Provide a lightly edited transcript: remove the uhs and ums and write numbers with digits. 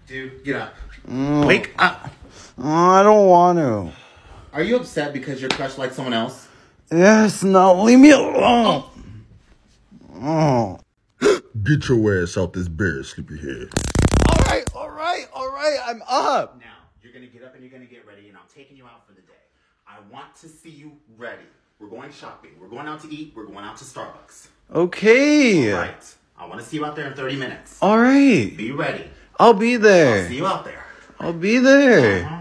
Dude, get up. Wake up. I don't want to. Are you upset because your crush likes someone else? Yes, no, leave me alone. Oh. Get your ass out this bed, sleepyhead. All right, I'm up. Now, you're going to get up and you're going to get ready, and I'm taking you out for the day. I want to see you ready. We're going shopping. We're going out to eat. We're going out to Starbucks. Okay. All right. I want to see you out there in 30 minutes. All right. Be ready. I'll be there. I'll see you out there. I'll be there.